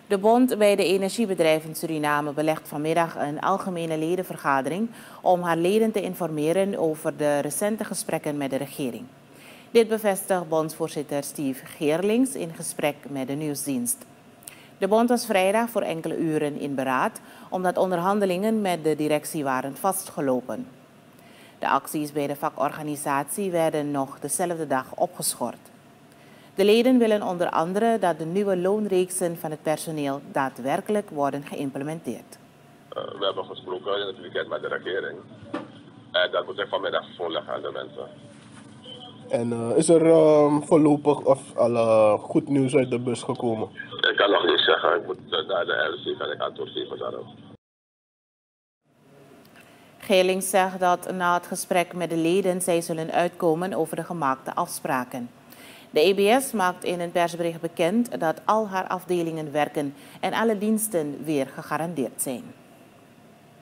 De bond bij de energiebedrijven Suriname belegt vanmiddag een algemene ledenvergadering om haar leden te informeren over de recente gesprekken met de regering. Dit bevestigt bondsvoorzitter Steve Geerlings in gesprek met de nieuwsdienst. De bond was vrijdag voor enkele uren in beraad omdat onderhandelingen met de directie waren vastgelopen. De acties bij de vakorganisatie werden nog dezelfde dag opgeschort. De leden willen onder andere dat de nieuwe loonreeksen van het personeel daadwerkelijk worden geïmplementeerd. We hebben gesproken in het weekend met de regering. En dat moet ik vanmiddag voorleggen aan de mensen. En is er voorlopig of al goed nieuws uit de bus gekomen? Ik kan nog niet zeggen. Ik moet naar de RC en ik antwoord geven daarop. Geerlings zegt dat na het gesprek met de leden zij zullen uitkomen over de gemaakte afspraken. De EBS maakt in een persbericht bekend dat al haar afdelingen werken en alle diensten weer gegarandeerd zijn.